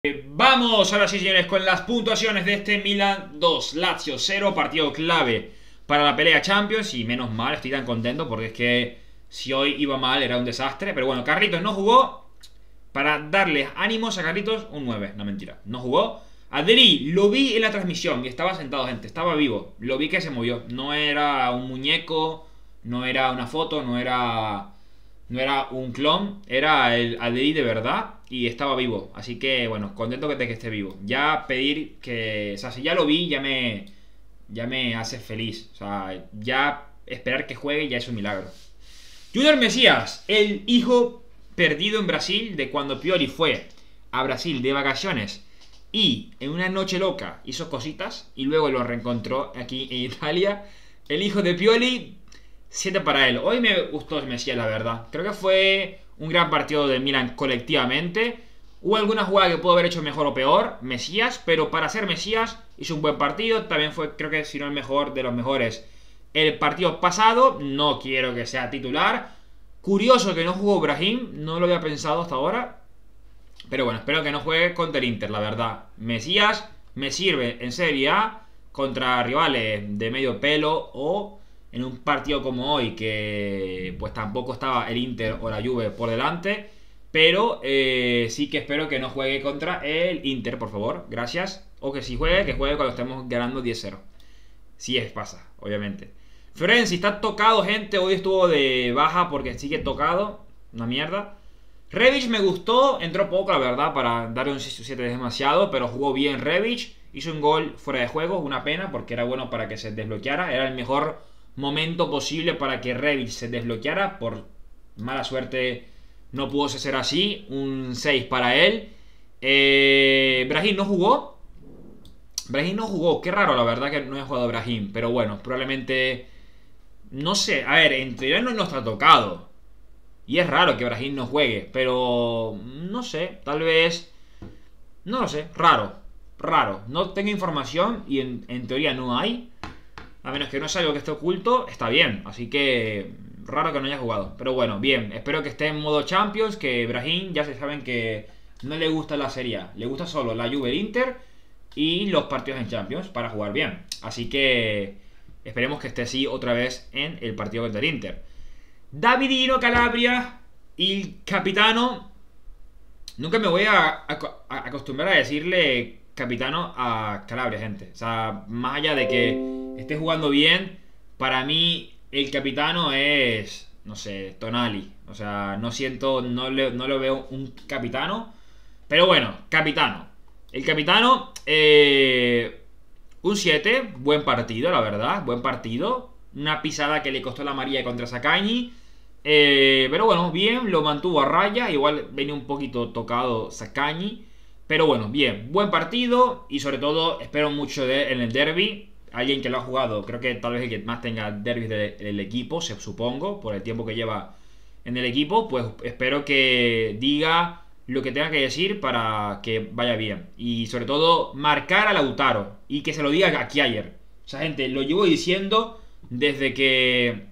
Vamos ahora sí, señores, con las puntuaciones de este Milan 2, Lazio 0, partido clave para la pelea Champions. Y menos mal, estoy tan contento porque es que si hoy iba mal era un desastre. Pero bueno, Carlitos no jugó. Para darles ánimos a Carlitos, un 9, no mentira, no jugó. Adri, lo vi en la transmisión y estaba sentado, gente, estaba vivo. Lo vi que se movió, no era un muñeco, no era una foto, no era un clon, era el Adri de verdad y estaba vivo. Así que, bueno, contento de que esté vivo. Ya pedir que, o sea, si ya lo vi, ya me hace feliz. O sea, ya esperar que juegue ya es un milagro. Junior Mesías, el hijo perdido en Brasil de cuando Pioli fue a Brasil de vacaciones y en una noche loca hizo cositas y luego lo reencontró aquí en Italia. El hijo de Pioli, 7 para él. Hoy me gustó Mesías, la verdad. Creo que fue un gran partido de Milan colectivamente. Hubo alguna jugada que pudo haber hecho mejor o peor, Mesías, pero para ser Mesías hizo un buen partido. También fue, creo que si no el mejor de los mejores el partido pasado. No quiero que sea titular. Curioso que no jugó Brahim, no lo había pensado hasta ahora. Pero bueno, espero que no juegue contra el Inter, la verdad. Mesías me sirve en Serie A contra rivales de medio pelo o en un partido como hoy que pues tampoco estaba el Inter o la Juve por delante. Pero sí que espero que no juegue contra el Inter, por favor, gracias. O que si juegue, que juegue cuando estemos ganando 10-0. Si es pasa, obviamente. Florenzi está tocado, gente. Hoy estuvo de baja porque sigue tocado. Una mierda. Rebic me gustó. Entró poco, la verdad, para darle un 7 es demasiado. Pero jugó bien Rebic. Hizo un gol fuera de juego. Una pena porque era bueno para que se desbloqueara. Era el mejor momento posible para que Rebic se desbloqueara. Por mala suerte no pudo ser así. Un 6 para él. Brahim no jugó. Brahim no jugó. Qué raro, la verdad, que no haya jugado Brahim. Pero bueno, probablemente... No sé, a ver, en teoría no está tocado. Y es raro que Brahim no juegue. Pero... No sé, tal vez... No lo sé, raro. Raro. No tengo información y en teoría no hay. A menos que no sea algo que esté oculto, está bien. Así que... Raro que no haya jugado. Pero bueno, bien. Espero que esté en modo Champions. Que Brahim ya se saben que no le gusta la Serie A. Le gusta solo la Juve, el Inter y los partidos en Champions para jugar bien. Así que... Esperemos que esté así otra vez en el partido contra el Inter. Davidino Calabria, el capitano. Nunca me voy a acostumbrar a decirle capitano a Calabria, gente. O sea, más allá de que esté jugando bien, para mí el capitano es, no sé, Tonali. O sea, no siento, no lo veo un capitano. Pero bueno, capitano. El capitano, un 7, buen partido, la verdad, buen partido. Una pisada que le costó la amarilla contra Saccagni. Pero bueno, bien, lo mantuvo a raya. Igual venía un poquito tocado Saccagni. Pero bueno, bien, buen partido. Y sobre todo, espero mucho de él en el derby. Alguien que lo ha jugado, creo que tal vez el que más tenga derbis del equipo, se supongo, por el tiempo que lleva en el equipo. Pues espero que diga lo que tenga que decir para que vaya bien. Y sobre todo, marcar a Lautaro. Y que se lo diga a Kjaer. O sea, gente, lo llevo diciendo desde que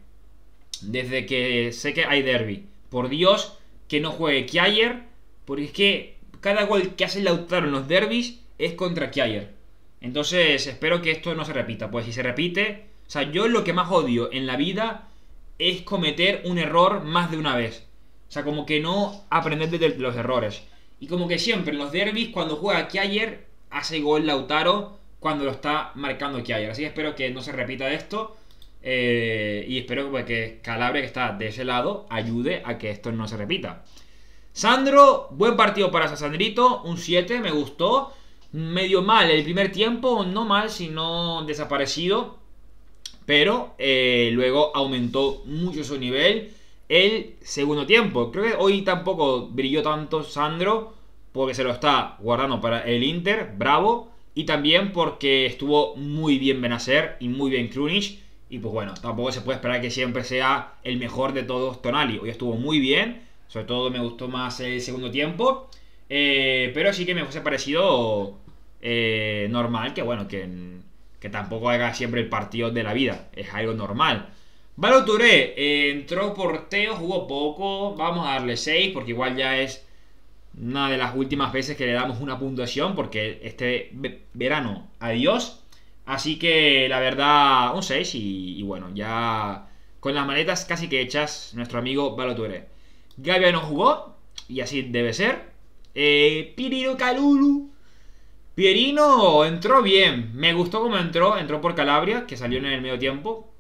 sé que hay derby. Por Dios, que no juegue Kjaer. Porque es que cada gol que hace Lautaro en los derbis es contra Kjaer. Entonces, espero que esto no se repita. Pues si se repite... O sea, yo lo que más odio en la vida es cometer un error más de una vez. O sea, como que no aprender de los errores. Y como que siempre en los derbis, cuando juega Kjaer, hace gol Lautaro cuando lo está marcando Kjaer. Así que espero que no se repita esto. Y espero que Calabria, que está de ese lado, ayude a que esto no se repita. Sandro, buen partido para Sandrito. Un 7, me gustó. Medio mal el primer tiempo, no mal, sino desaparecido. Pero luego aumentó mucho su nivel el segundo tiempo. Creo que hoy tampoco brilló tanto Sandro, porque se lo está guardando para el Inter, bravo. Y también porque estuvo muy bien Benacer y muy bien Krunic. Y pues bueno, tampoco se puede esperar que siempre sea el mejor de todos Tonali. Hoy estuvo muy bien, sobre todo me gustó más el segundo tiempo. Pero sí que me fuese parecido normal, que bueno, que tampoco haga siempre el partido de la vida. Es algo normal. Ballo Touré entró por Teo, jugó poco. Vamos a darle 6 porque igual ya es Una de las últimas veces que le damos una puntuación, porque este verano, adiós. Así que la verdad, un 6 y bueno, ya con las maletas casi que hechas, nuestro amigo Balotore. Gabia no jugó, y así debe ser. Pirino Calulu. Pierino entró bien, me gustó cómo entró por Calabria, que salió en el medio tiempo.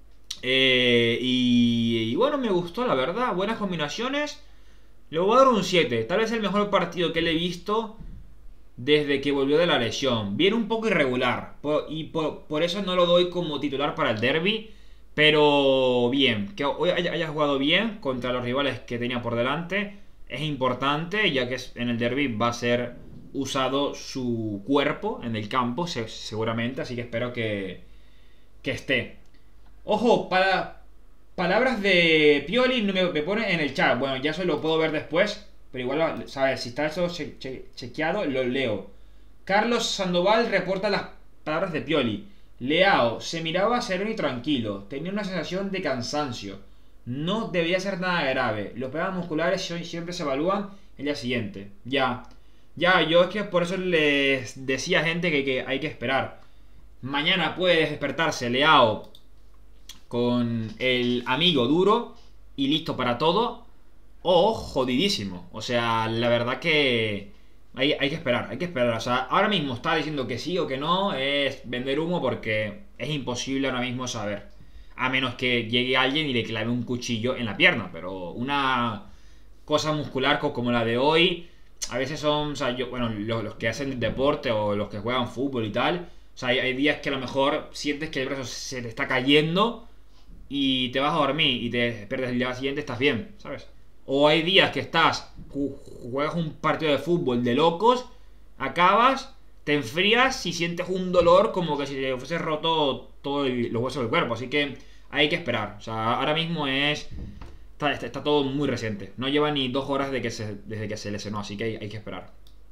Y bueno, me gustó la verdad, buenas combinaciones. Le voy a dar un 7, tal vez el mejor partido que le he visto desde que volvió de la lesión. Viene un poco irregular por eso no lo doy como titular para el derby. Pero bien, que hoy haya jugado bien contra los rivales que tenía por delante es importante, ya que en el derby va a ser usado su cuerpo en el campo seguramente, así que espero que esté. Ojo, para palabras de Pioli me pone en el chat. Bueno, ya eso lo puedo ver después, pero igual, ¿sabes? Si está eso chequeado, lo leo. Carlos Sandoval reporta las palabras de Pioli. Leao se miraba sereno y tranquilo. Tenía una sensación de cansancio. No debía ser nada grave. Los problemas musculares siempre se evalúan el día siguiente. Ya, yo es que por eso les decía a gente que hay que esperar. Mañana puede despertarse Leao con el amigo duro y listo para todo, o jodidísimo. O sea, la verdad que hay que esperar, O sea, ahora mismo está diciendo que sí o que no, es vender humo porque es imposible ahora mismo saber. A menos que llegue alguien y le clave un cuchillo en la pierna. Pero una cosa muscular como la de hoy, a veces son, o sea, bueno, los que hacen deporte o los que juegan fútbol y tal, o sea, hay días que a lo mejor sientes que el brazo se te está cayendo y te vas a dormir y te despiertas el día siguiente, estás bien, ¿sabes? O hay días que juegas un partido de fútbol de locos, acabas, te enfrías y sientes un dolor como que si te fuese roto todos los huesos del cuerpo. Así que hay que esperar. O sea, ahora mismo está todo muy reciente. No lleva ni 2 horas desde que se lesionó, así que hay que esperar.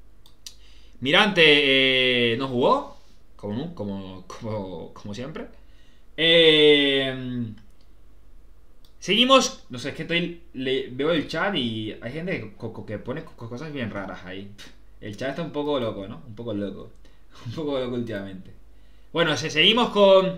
Mirante no jugó, como siempre. Seguimos, no sé, es que veo el chat y hay gente que pone cosas bien raras ahí. El chat está un poco loco, ¿no? Un poco loco. Un poco loco últimamente. Bueno, seguimos con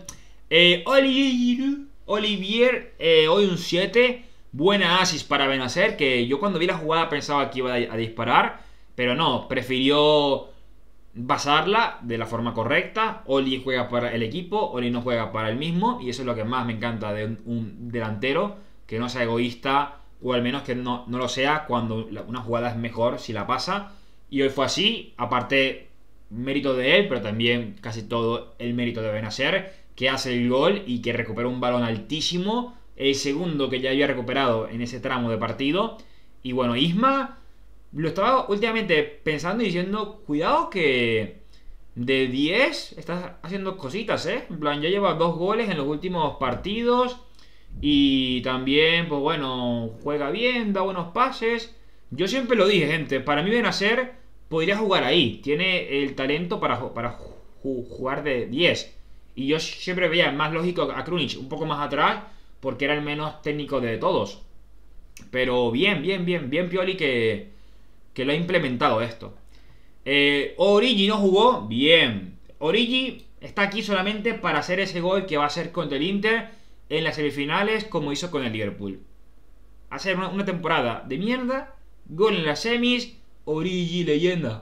Olivier, hoy un 7. Buena asis para Benacer, que yo cuando vi la jugada pensaba que iba a disparar, pero no, prefirió basarla de la forma correcta. Oli juega para el equipo, Oli no juega para el mismo, y eso es lo que más me encanta de un delantero, que no sea egoísta, o al menos que no lo sea cuando una jugada es mejor si la pasa. Y hoy fue así, aparte mérito de él, pero también casi todo el mérito de Benacer, que hace el gol y que recupera un balón altísimo, el segundo que ya había recuperado en ese tramo de partido. Y bueno, Isma lo estaba últimamente pensando y diciendo, cuidado que de 10 estás haciendo cositas, ¿eh? En plan, ya lleva 2 goles en los últimos partidos. Y también, pues bueno, juega bien, da buenos pases. Yo siempre lo dije, gente, para mí Benacer podría jugar ahí. Tiene el talento para jugar de 10. Y yo siempre veía más lógico a Krunic un poco más atrás, porque era el menos técnico de todos. Pero bien Pioli que lo ha implementado esto. Origi no jugó, bien. Origi está aquí solamente para hacer ese gol que va a hacer contra el Inter en las semifinales, como hizo con el Liverpool. Hacer una temporada de mierda, gol en las semis, Origi leyenda.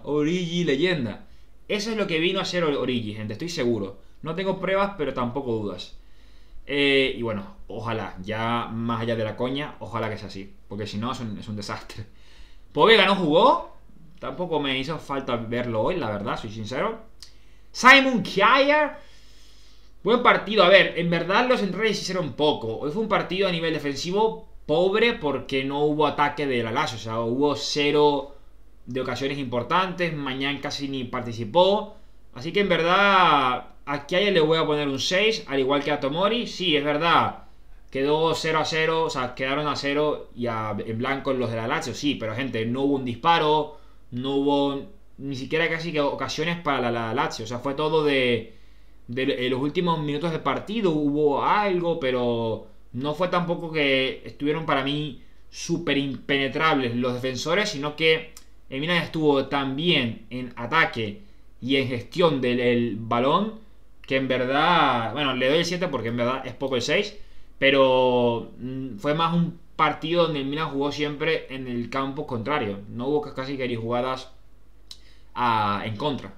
Eso es lo que vino a hacer Origi, gente, estoy seguro. No tengo pruebas, pero tampoco dudas. Y bueno, ojalá, ya más allá de la coña, ojalá que sea así, porque si no es un desastre. Povega no jugó, tampoco me hizo falta verlo hoy, la verdad, soy sincero. Simon Kjaer, buen partido. A ver, en verdad los centrales hicieron poco. Hoy fue un partido a nivel defensivo pobre porque no hubo ataque de la Lazio. O sea, hubo 0 de ocasiones importantes. Mañana casi ni participó. Así que en verdad a Kjaer le voy a poner un 6, al igual que a Tomori. Sí, es verdad, quedó 0-0, o sea, quedaron a 0 y en blanco los de la Lazio, sí, pero gente, no hubo un disparo, no hubo ni siquiera casi que ocasiones para la Lazio, o sea, fue todo de los últimos minutos del partido, hubo algo, pero no fue tampoco que estuvieron para mí súper impenetrables los defensores, sino que el Milan estuvo tan bien en ataque y en gestión del balón que en verdad, bueno, le doy el 7 porque en verdad es poco el 6, pero fue más un partido donde el Milan jugó siempre en el campo contrario. No hubo casi que ni jugadas en contra.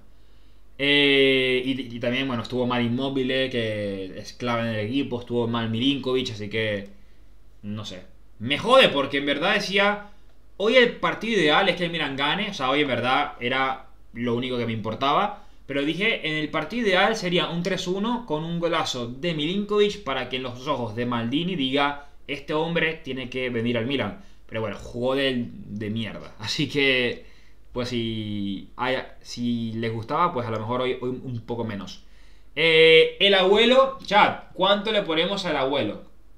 Y también, bueno, estuvo mal Immobile, que es clave en el equipo. Estuvo mal Milinkovic, así que no sé. Me jode porque en verdad decía, hoy el partido ideal es que el Milan gane. O sea, hoy en verdad era lo único que me importaba. Pero dije, en el partido ideal sería un 3-1 con un golazo de Milinkovic para que en los ojos de Maldini diga, este hombre tiene que venir al Milan. Pero bueno, jugó de mierda. Así que, pues si les gustaba, pues a lo mejor hoy un poco menos. El abuelo, chat, ¿cuánto le ponemos al abuelo?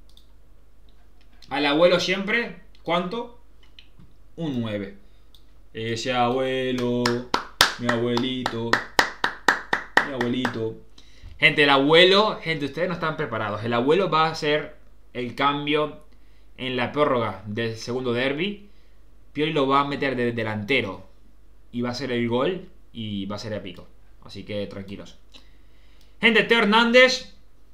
Al abuelo siempre, ¿cuánto? Un 9. Ese abuelo, mi abuelito. Mi abuelito. Gente, el abuelo, gente, ustedes no están preparados. El abuelo va a hacer el cambio en la prórroga del segundo derbi. Pioli lo va a meter de delantero y va a hacer el gol y va a ser épico. Así que tranquilos. Gente, Teo Hernández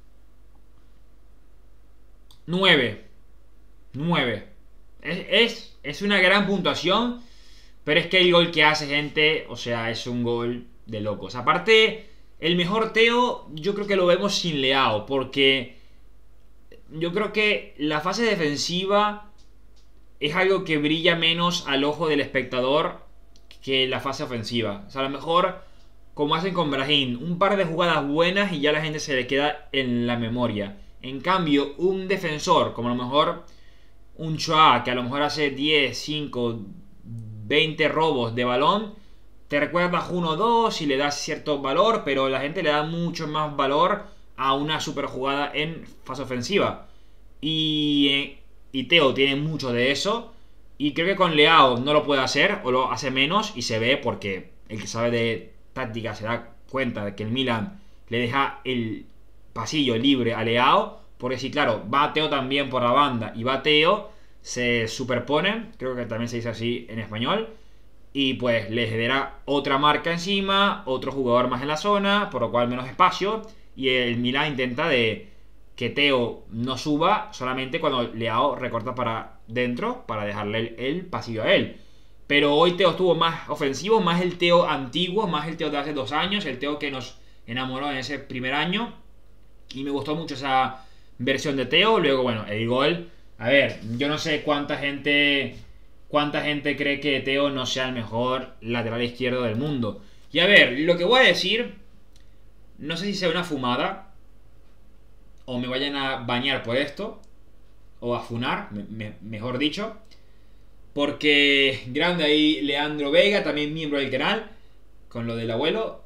9. 9. Es una gran puntuación, pero es que el gol que hace, gente, o sea, es un gol de locos. Aparte, el mejor Teo yo creo que lo vemos sin Leao, porque yo creo que la fase defensiva es algo que brilla menos al ojo del espectador que la fase ofensiva. O sea, a lo mejor, como hacen con Brahim, un par de jugadas buenas y ya la gente se le queda en la memoria. En cambio, un defensor, como a lo mejor un Choa, que a lo mejor hace 10, 5, 20 robos de balón, te recuerdas 1-2 y le das cierto valor, pero la gente le da mucho más valor a una super jugada en fase ofensiva. Y Teo tiene mucho de eso. Y creo que con Leao no lo puede hacer, o lo hace menos, y se ve porque el que sabe de táctica se da cuenta de que el Milan le deja el pasillo libre a Leao. Porque si, claro, va Teo también por la banda y va Teo, se superponen, creo que también se dice así en español. Y pues le genera otra marca encima, otro jugador más en la zona, por lo cual menos espacio. Y el Milan intenta de que Teo no suba solamente cuando Leao recorta para dentro para dejarle el pasillo a él. Pero hoy Teo estuvo más ofensivo, más el Teo antiguo, más el Teo de hace 2 años, el Teo que nos enamoró en ese primer año. Y me gustó mucho esa versión de Teo. Luego, bueno, el gol. A ver, yo no sé cuánta gente cree que Teo no sea el mejor lateral izquierdo del mundo. Y a ver, lo que voy a decir, no sé si sea una fumada, o me vayan a bañar por esto, o a funar, mejor dicho. Porque grande ahí Leandro Vega, también miembro del canal, con lo del abuelo.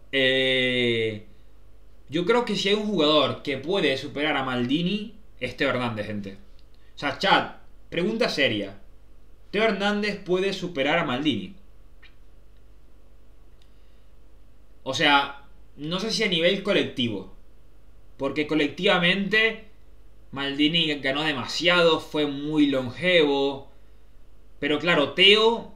Yo creo que si hay un jugador que puede superar a Maldini, es Teo Hernández, gente. O sea, chat, pregunta seria. Teo Hernández puede superar a Maldini. O sea, no sé si a nivel colectivo, porque colectivamente Maldini ganó demasiado, fue muy longevo. Pero claro, Teo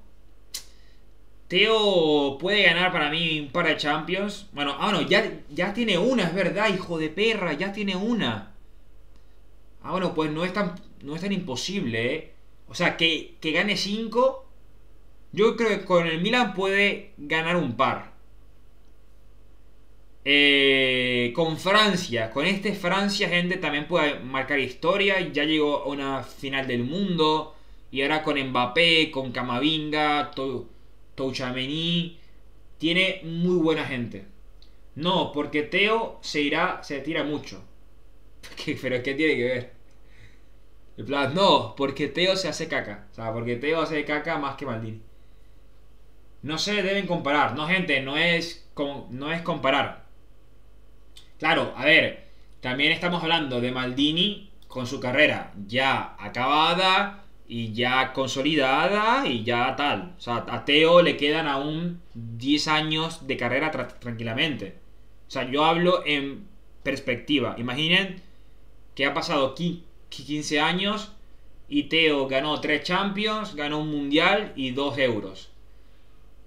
puede ganar para mí un par de Champions. Bueno, no, ya tiene una, es verdad, hijo de perra, ya tiene una. Bueno, pues no es tan imposible, ¿eh? O sea, que gane 5. Yo creo que con el Milan puede ganar un par. Con Francia, con Francia, gente, también puede marcar historia. Ya llegó a una final del mundo. Y ahora con Mbappé, con Camavinga, Tchouaméni, tiene muy buena gente. No, porque Teo se tira mucho. ¿Pero qué tiene que ver? En plan, no, porque Teo se hace caca. O sea, porque Teo hace caca más que Maldini. No se deben comparar. No, gente, no es comparar. Claro, a ver, también estamos hablando de Maldini con su carrera ya acabada y ya consolidada y ya tal. O sea, a Teo le quedan aún 10 años de carrera tranquilamente. O sea, yo hablo en perspectiva. Imaginen que ha pasado 15 años y Teo ganó 3 Champions, ganó un Mundial y 2 Euros.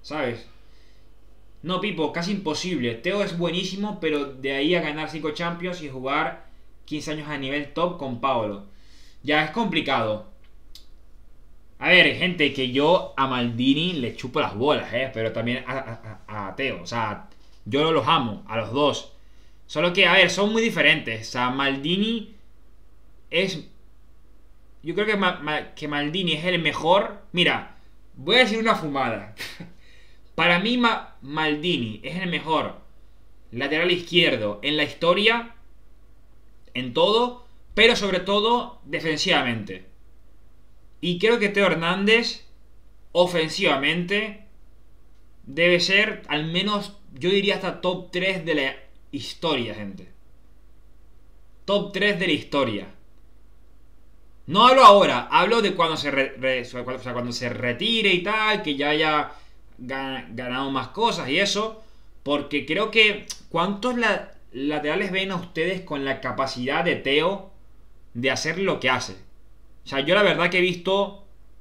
¿sabes? No, Pipo, casi imposible. Teo es buenísimo, pero de ahí a ganar 5 Champions y jugar 15 años a nivel top con Paolo. Ya es complicado. A ver, gente, que yo a Maldini le chupo las bolas, pero también a Teo. O sea, yo los amo, a los dos. Solo que, a ver, son muy diferentes. O sea, Maldini es... Yo creo que Maldini es el mejor. Mira, voy a decir una fumada. Para mí Maldini es el mejor lateral izquierdo en la historia, en todo, pero sobre todo defensivamente. Y creo que Teo Hernández, ofensivamente, debe ser al menos, yo diría hasta top 3 de la historia, gente. Top 3 de la historia. No hablo ahora, hablo de cuando cuando se retire y tal, que ya haya ganado más cosas y eso. Porque creo que... ¿Cuántos laterales ven a ustedes con la capacidad de Teo de hacer lo que hace? O sea, yo la verdad que he visto...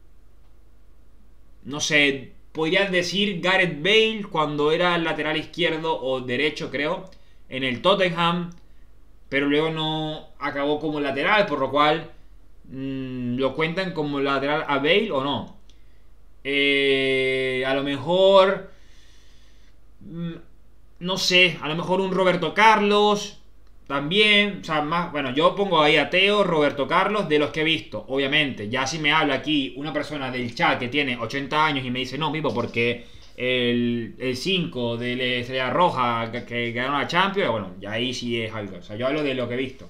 No sé, podría decir Gareth Bale cuando era lateral izquierdo o derecho, creo, en el Tottenham. Pero luego no acabó como lateral, por lo cual... ¿lo cuentan como lateral a Bale o no? A lo mejor... no sé, a lo mejor un Roberto Carlos también, o sea, más, bueno, yo pongo ahí a Teo, Roberto Carlos, de los que he visto, obviamente. Ya si me habla aquí una persona del chat que tiene 80 años y me dice, no, Pipo, porque el 5 de la Estrella Roja que ganó la Champions, bueno, ya ahí sí es algo. O sea, yo hablo de lo que he visto.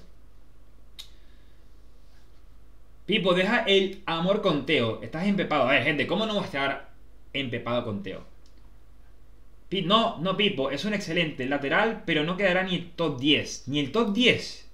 Pipo, deja el amor con Teo. Estás empepado. A ver, gente, ¿cómo no vas a estar empepado con Teo? No, Pipo, es un excelente lateral, pero no quedará ni el top 10. Ni el top 10.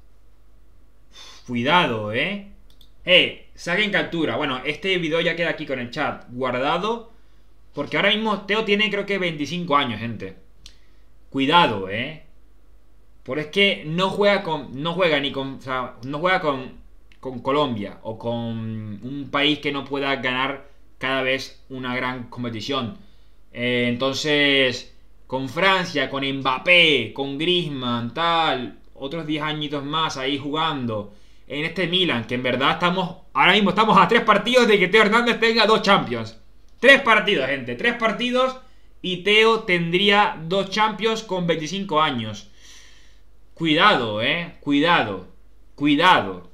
Cuidado, saquen captura. Bueno, este video ya queda aquí con el chat guardado. Porque ahora mismo Teo tiene creo que 25 años, gente. Cuidado, Porque es que no juega ni con... O sea, no juega con Colombia o con un país que no pueda ganar cada vez una gran competición. Entonces, con Francia, con Mbappé, con Griezmann, tal, otros 10 añitos más ahí jugando en este Milan, que en verdad ahora mismo estamos a 3 partidos de que Teo Hernández tenga 2 Champions. 3 partidos, gente, 3 partidos y Teo tendría 2 Champions con 25 años. Cuidado, cuidado.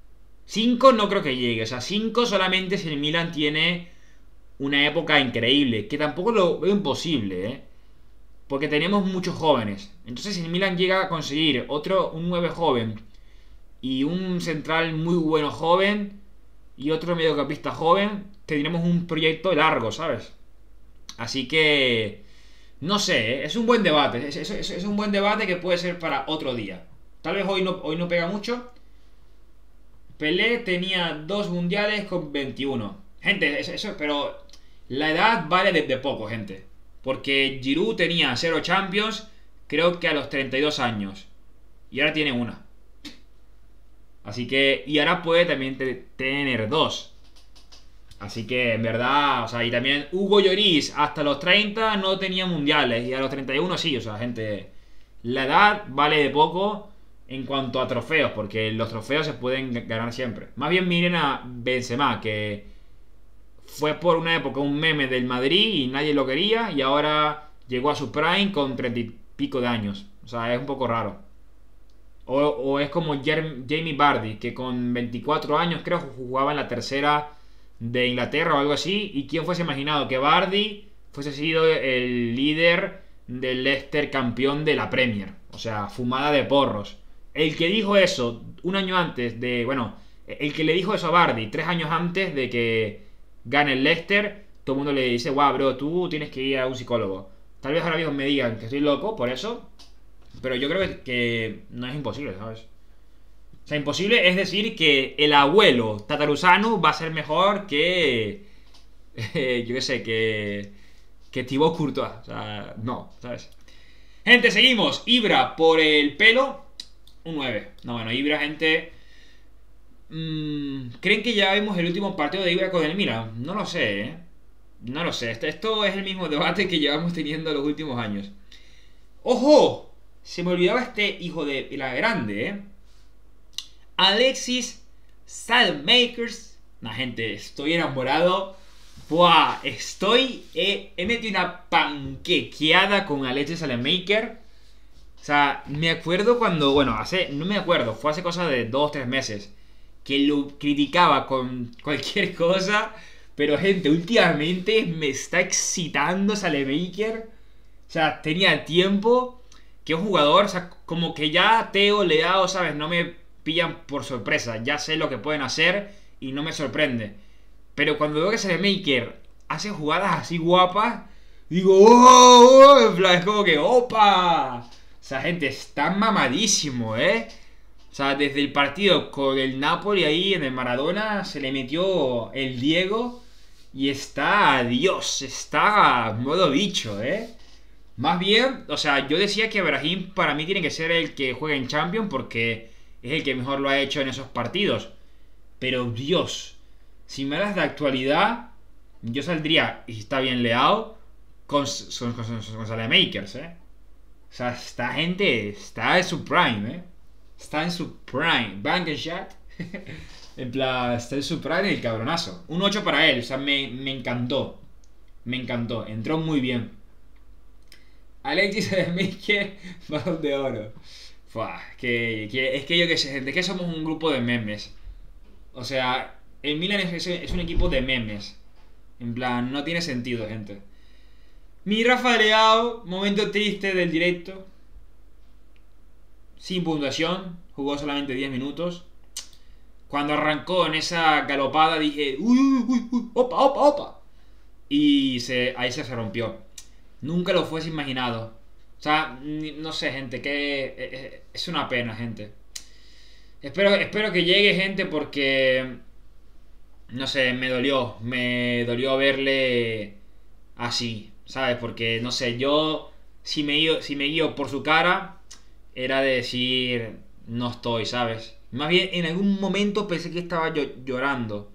5 no creo que llegue, o sea, 5 solamente si el Milan tiene una época increíble, que tampoco lo veo imposible, porque tenemos muchos jóvenes. Entonces si el Milan llega a conseguir un 9 joven y un central muy bueno joven y otro mediocampista joven, tendremos un proyecto largo, ¿sabes? Así que no sé, es un buen debate, es un buen debate que puede ser para otro día. Tal vez hoy no pega mucho. Pelé tenía 2 mundiales con 21. Gente, pero la edad vale de poco, gente. Porque Giroud tenía 0 Champions, creo que a los 32 años. Y ahora tiene una. Así que... Y ahora puede también tener 2. Así que, en verdad... O sea, y también Hugo Lloris hasta los 30 no tenía mundiales. Y a los 31 sí, o sea, gente... La edad vale de poco en cuanto a trofeos, porque los trofeos se pueden ganar siempre. Más bien miren a Benzema, que fue por una época un meme del Madrid y nadie lo quería, y ahora llegó a su prime con 30 y pico de años. O sea, es un poco raro. O es como Jamie Vardy, que con 24 años creo jugaba en la tercera de Inglaterra o algo así. ¿Y quién fuese imaginado que Vardy fuese sido el líder del Leicester campeón de la Premier? O sea, fumada de porros. El que dijo eso un año antes de... Bueno, el que le dijo eso a Vardy 3 años antes de que gane el Leicester, todo el mundo le dice, guau, bro, tú tienes que ir a un psicólogo. Tal vez ahora mismo me digan que estoy loco por eso, pero yo creo que no es imposible, ¿sabes? O sea, imposible es decir que el abuelo Tataruzano va a ser mejor que... yo qué sé, que Thibaut Courtois. O sea, no, ¿sabes? Gente, seguimos. Ibra por el pelo. Un 9. No, bueno, Ibra, gente... ¿Creen que ya vemos el último partido de Ibra con el Milan? No lo sé, No lo sé, esto es el mismo debate que llevamos teniendo los últimos años. ¡Ojo! Se me olvidaba este hijo de la grande, ¿eh? Alexis Salmakers. La gente, estoy enamorado. Buah, he metido una panquequeada con Alexis Salamaker. O sea, me acuerdo cuando, bueno, no me acuerdo, fue hace cosa de 2 o 3 meses, que lo criticaba con cualquier cosa. Pero gente, últimamente me está excitando Salamaker. O sea, tenía tiempo que un jugador, o sea, como que ya Teo, Leao, ¿sabes? No me pillan por sorpresa. Ya sé lo que pueden hacer y no me sorprende. Pero cuando veo que Salamaker hace jugadas así guapas, digo, ¡oh! En plan, es como que, ¡opa! O sea, gente, está mamadísimo, ¿eh? O sea, desde el partido con el Napoli ahí en el Maradona se le metió el Diego y está, Dios, está a modo bicho, ¿eh? Más bien, o sea, yo decía que Brahim para mí tiene que ser el que juegue en Champions porque es el que mejor lo ha hecho en esos partidos. Pero Dios, si me das de actualidad, yo saldría, y está bien Leao, con Salamakers, ¿eh? O sea, esta gente está en su prime, ¿eh? Está en su prime. Bankenshot. En plan, está en su prime el cabronazo. Un 8 para él, o sea, me encantó. Me encantó, entró muy bien. Alexis Salamaker, balón de oro. Fua, es que yo qué sé, gente, es que somos un grupo de memes. O sea, el Milan es un equipo de memes. En plan, no tiene sentido, gente. Mi Rafa Leao, momento triste del directo. Sin puntuación, jugó solamente 10 minutos. Cuando arrancó en esa galopada dije, uy, uy, uy, uy, opa, opa, opa. Y ahí se rompió. Nunca lo fuese imaginado. O sea, no sé, gente, que es una pena, gente. Espero que llegue, gente, porque no sé, me dolió verle así, ¿sabes? Porque no sé, yo si me guío por su cara era de decir no estoy, ¿sabes? Más bien en algún momento pensé que estaba llorando.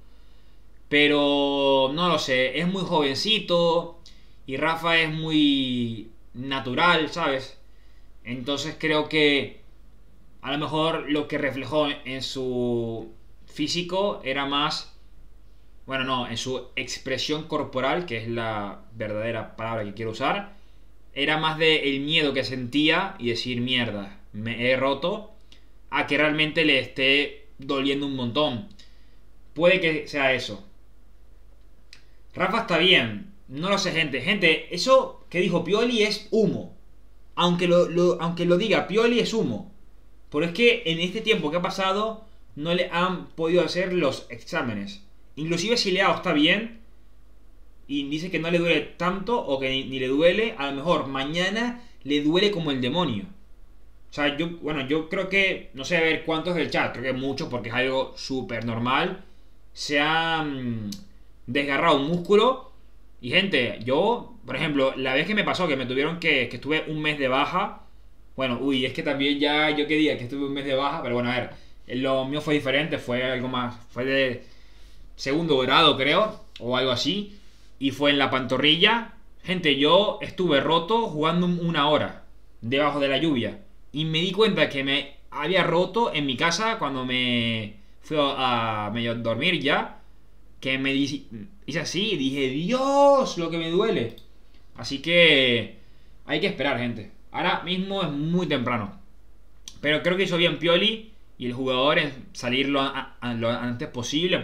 Pero no lo sé, es muy jovencito y Rafa es muy natural, ¿sabes? Entonces creo que a lo mejor lo que reflejó en su físico era más, bueno, no, en su expresión corporal, que es la verdadera palabra que quiero usar, era más de el miedo que sentía y decir mierda, me he roto, a que realmente le esté doliendo un montón. Puede que sea eso. Rafa está bien. No lo sé, gente. Gente, eso que dijo Pioli es humo. Aunque lo diga, Pioli es humo. Pero es que en este tiempo que ha pasado no le han podido hacer los exámenes. Inclusive si Leao está bien y dice que no le duele tanto o que ni le duele, a lo mejor mañana le duele como el demonio. O sea, yo creo que, no sé a ver cuántos del chat, creo que muchos porque es algo súper normal. Se ha desgarrado un músculo. Y gente, yo, por ejemplo, la vez que me pasó, que me tuvieron que estuve un mes de baja. Bueno, uy, es que también ya yo quería que estuve un mes de baja, pero bueno, a ver, lo mío fue diferente, fue algo más, fue de segundo grado creo, o algo así, y fue en la pantorrilla. Gente, yo estuve roto jugando 1 hora debajo de la lluvia, y me di cuenta que me había roto en mi casa cuando me fui a medio dormir ya, que me hice así y dije, Dios, lo que me duele. Así que hay que esperar, gente. Ahora mismo es muy temprano. Pero creo que hizo bien Pioli y el jugador en salir lo antes posible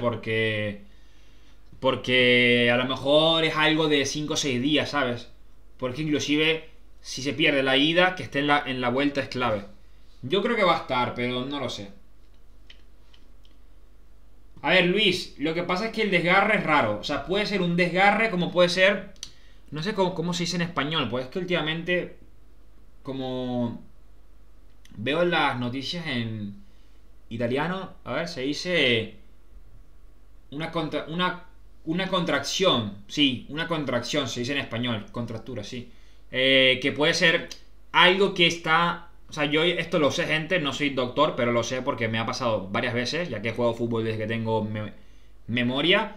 porque a lo mejor es algo de 5 o 6 días, ¿sabes? Porque inclusive si se pierde la ida, que esté en la vuelta es clave. Yo creo que va a estar, pero no lo sé. A ver, Luis, lo que pasa es que el desgarre es raro. O sea, puede ser un desgarre como puede ser... No sé cómo se dice en español, pues es que últimamente, como veo las noticias en italiano, a ver, se dice una contracción, sí, una contracción, se dice en español, contractura, sí. Que puede ser algo que está... O sea, yo esto lo sé, gente, no soy doctor, pero lo sé porque me ha pasado varias veces, ya que juego fútbol desde que tengo memoria.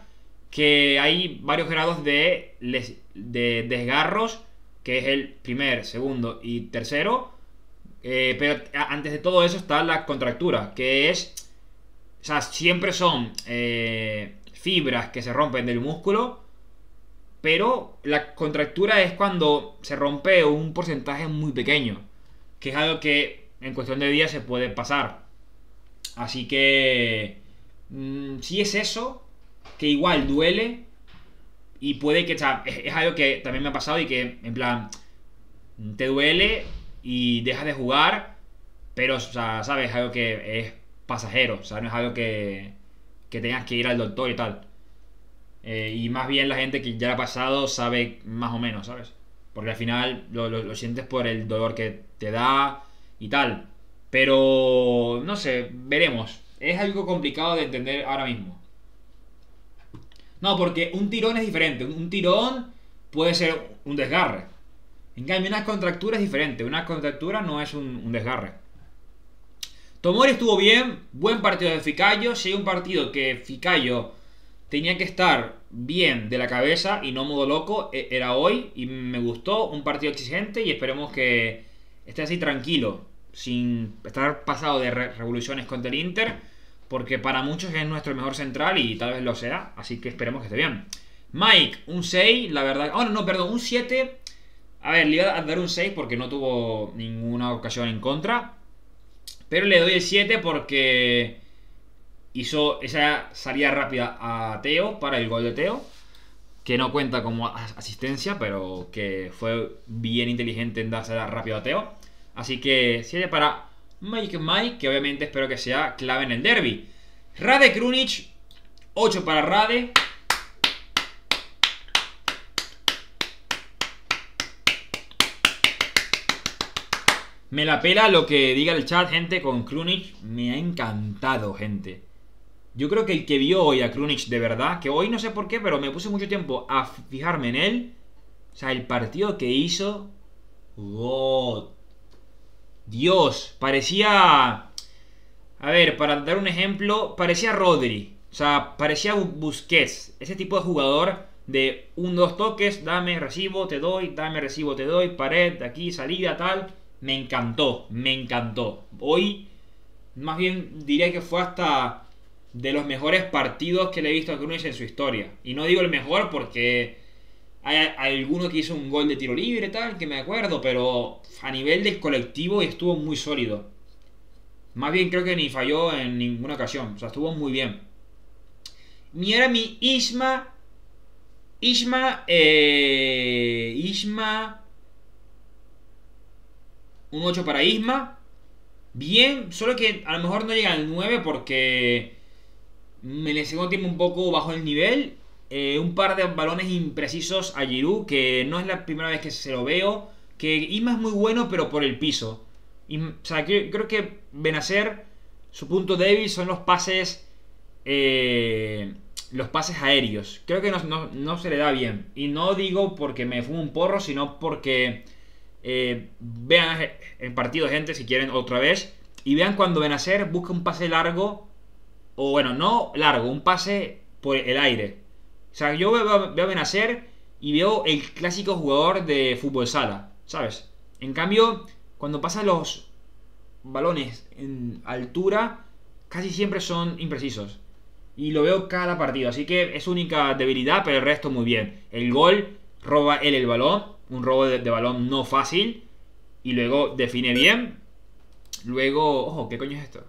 que hay varios grados de desgarros, que es el primer, segundo y tercero. Pero antes de todo eso está la contractura, que es... O sea, siempre son fibras que se rompen del músculo, pero la contractura es cuando se rompe un porcentaje muy pequeño, que es algo que en cuestión de días se puede pasar. Así que si es eso, que igual duele y puede que... O sea, es algo que también me ha pasado y que, en plan, te duele y dejas de jugar, pero, o sea, ¿sabes? Es algo que es pasajero, o sea, no es algo que tengas que ir al doctor y tal. Y más bien la gente que ya lo ha pasado sabe más o menos, ¿sabes? Porque al final lo sientes por el dolor que te da y tal. Pero, no sé, veremos. Es algo complicado de entender ahora mismo. No, porque un tirón es diferente. Un tirón puede ser un desgarre. En cambio, una contractura es diferente. Una contractura no es un desgarre. Tomori estuvo bien. Buen partido de Ficayo. Si hay un partido que Ficayo tenía que estar bien de la cabeza y no modo loco, era hoy. Y me gustó. Un partido exigente. Y esperemos que esté así tranquilo, sin estar pasado de revoluciones contra el Inter, porque para muchos es nuestro mejor central y tal vez lo sea, así que esperemos que esté bien. Mike, un 6, la verdad... Oh, no, perdón, un 7. A ver, le iba a dar un 6 porque no tuvo ninguna ocasión en contra, pero le doy el 7 porque hizo esa salida rápida a Teo para el gol de Teo, que no cuenta como asistencia, pero que fue bien inteligente en dársela rápido a Teo. Así que 7 para Mike, que obviamente espero que sea clave en el derby. Rade Krunic, 8 para Rade. Me la pela lo que diga el chat, gente, con Krunic. Me ha encantado, gente. Yo creo que el que vio hoy a Krunic de verdad, que hoy no sé por qué, pero me puse mucho tiempo a fijarme en él. O sea, el partido que hizo... ¡Oh! Dios, parecía... A ver, para dar un ejemplo, parecía Rodri. O sea, parecía Busquets. Ese tipo de jugador de 1-2 toques, dame, recibo, te doy, dame, recibo, te doy, pared, de aquí, salida, tal. Me encantó, me encantó. Hoy, más bien diría que fue hasta de los mejores partidos que le he visto a Krunic en su historia. Y no digo el mejor porque hay alguno que hizo un gol de tiro libre y tal, que me acuerdo, pero a nivel del colectivo estuvo muy sólido. Más bien creo que ni falló en ninguna ocasión. O sea, estuvo muy bien. Y era mi Isma. Un 8 para Isma. Bien, solo que a lo mejor no llega al 9 porque en el segundo tiempo un poco bajó el nivel. Un par de balones imprecisos a Giroud, que no es la primera vez que se lo veo. Que Isma es muy bueno, pero por el piso. O sea, creo que Benacer, su punto débil son los pases aéreos. Creo que no se le da bien. Y no digo porque me fumo un porro, sino porque vean el partido, gente, si quieren otra vez, y vean cuando Benacer busca un pase largo, o bueno, no largo, un pase por el aire. O sea, yo veo a Benacer y veo el clásico jugador de fútbol sala, ¿sabes? En cambio, cuando pasan los balones en altura, casi siempre son imprecisos. Y lo veo cada partido. Así que es única debilidad, pero el resto muy bien. El gol, roba él el balón. Un robo de balón no fácil. Y luego define bien. Luego... Ojo, ¿qué coño es esto?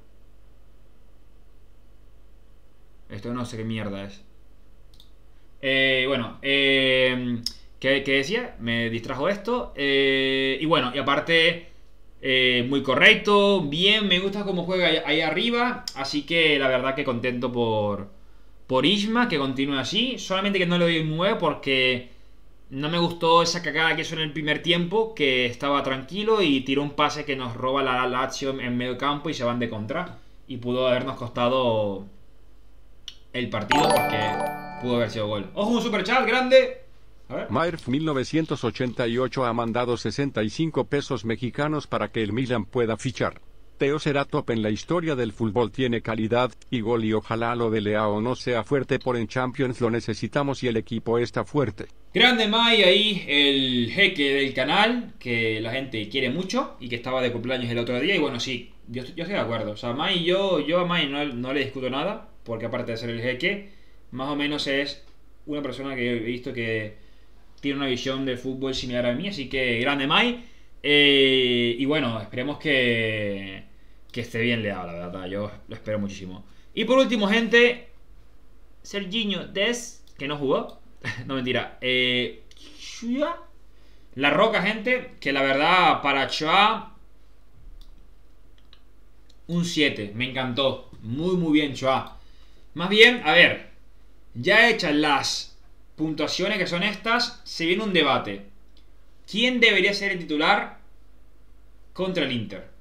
Esto no sé qué mierda es. Bueno, ¿qué decía? Me distrajo esto. Y bueno, y aparte... muy correcto, bien, me gusta cómo juega ahí arriba. Así que la verdad que contento por Isma, que continúe así. Solamente que no le doy un 9 porque no me gustó esa cagada que hizo en el primer tiempo, que estaba tranquilo y tiró un pase que nos roba la Lazio en medio campo y se van de contra. Y pudo habernos costado el partido porque pudo haber sido gol. ¡Ojo, un superchat grande! Maerf 1988 ha mandado 65 pesos mexicanos para que el Milan pueda fichar. Teo será top en la historia del fútbol, tiene calidad y gol y ojalá lo de Leao no sea fuerte por en Champions, lo necesitamos y el equipo está fuerte. Grande Mai ahí, el jeque del canal, que la gente quiere mucho y que estaba de cumpleaños el otro día. Y bueno, sí, yo estoy de acuerdo. O sea, Mai, yo a Mai no le discuto nada, porque aparte de ser el jeque, más o menos es una persona que he visto que tiene una visión de fútbol similar a mí. Así que grande Mai. Y bueno, esperemos que esté bien Leao, la verdad. Yo lo espero muchísimo. Y por último, gente, Serginho Dest, que no jugó. No, mentira. La Roca, gente, que la verdad para Choa un 7, me encantó. Muy muy bien Choa. Más bien, a ver, ya hechas las puntuaciones que son estas, se viene un debate. ¿Quién debería ser el titular contra el Inter?